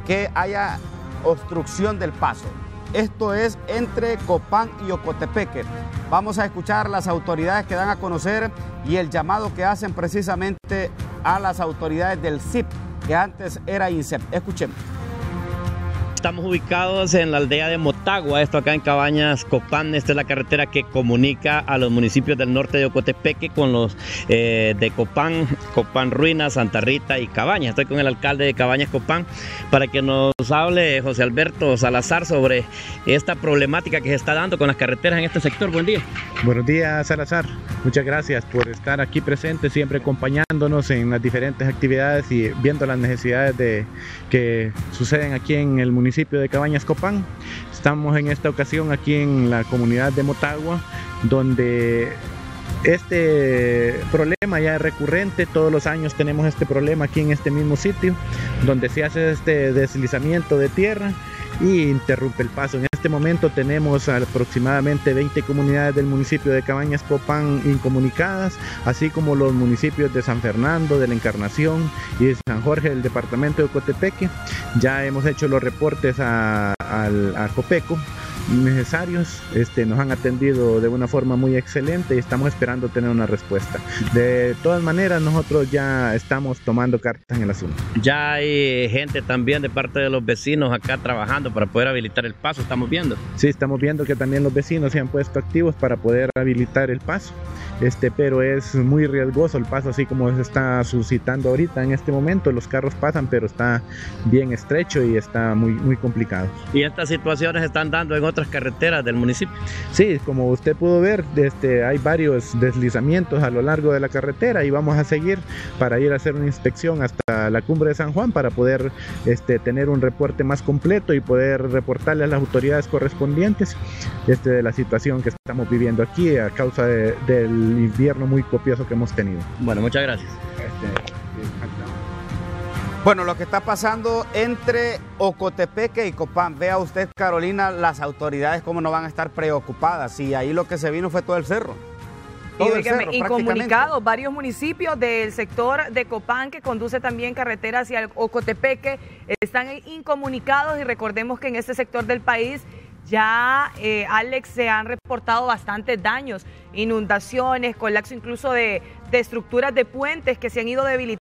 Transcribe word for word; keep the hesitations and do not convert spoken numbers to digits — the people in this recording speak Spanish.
que haya obstrucción del paso. Esto es entre Copán y Ocotepeque. Vamos a escuchar las autoridades que dan a conocer y el llamado que hacen precisamente a las autoridades del S I P, que antes era INSEP. Escuchemos. Estamos ubicados en la aldea de Motagua, esto acá en Cabañas, Copán. Esta es la carretera que comunica a los municipios del norte de Ocotepeque con los eh, de Copán, Copán Ruinas, Santa Rita y Cabañas. Estoy con el alcalde de Cabañas, Copán, para que nos hable José Alberto Salazar sobre esta problemática que se está dando con las carreteras en este sector. Buen día. Buenos días, Salazar. Muchas gracias por estar aquí presente, siempre acompañándonos en las diferentes actividades y viendo las necesidades de, que suceden aquí en el municipio municipio de Cabañas, Copán. Estamos en esta ocasión aquí en la comunidad de Motagua, donde este problema ya es recurrente. Todos los años tenemos este problema aquí en este mismo sitio, donde se hace este deslizamiento de tierra y interrumpe el paso. En este momento tenemos aproximadamente veinte comunidades del municipio de Cabañas, Copán incomunicadas, así como los municipios de San Fernando, de la Encarnación y de San Jorge del departamento de Ocotepeque. Ya hemos hecho los reportes a, a, a Copeco necesarios, este, nos han atendido de una forma muy excelente y estamos esperando tener una respuesta. De todas maneras, nosotros ya estamos tomando cartas en el asunto. Ya hay gente también de parte de los vecinos acá trabajando para poder habilitar el paso, estamos viendo. Sí, estamos viendo que también los vecinos se han puesto activos para poder habilitar el paso, este, pero es muy riesgoso el paso así como se está suscitando ahorita en este momento. Los carros pasan, pero está bien estrecho y está muy, muy complicado. ¿Y estas situaciones se están dando en otras carreteras del municipio? Sí, como usted pudo ver, este, hay varios deslizamientos a lo largo de la carretera y vamos a seguir para ir a hacer una inspección hasta la cumbre de San Juan para poder este, tener un reporte más completo y poder reportarle a las autoridades correspondientes este, de la situación que estamos viviendo aquí a causa de, del invierno muy copioso que hemos tenido. Bueno, muchas gracias. Este, Bueno, lo que está pasando entre Ocotepeque y Copán, vea usted, Carolina, las autoridades cómo no van a estar preocupadas, y ahí lo que se vino fue todo el cerro. Y oígame, incomunicados varios municipios del sector de Copán que conduce también carretera hacia el Ocotepeque están incomunicados, y recordemos que en este sector del país ya, eh, Alex, se han reportado bastantes daños, inundaciones, colapso incluso de, de estructuras de puentes que se han ido debilitando.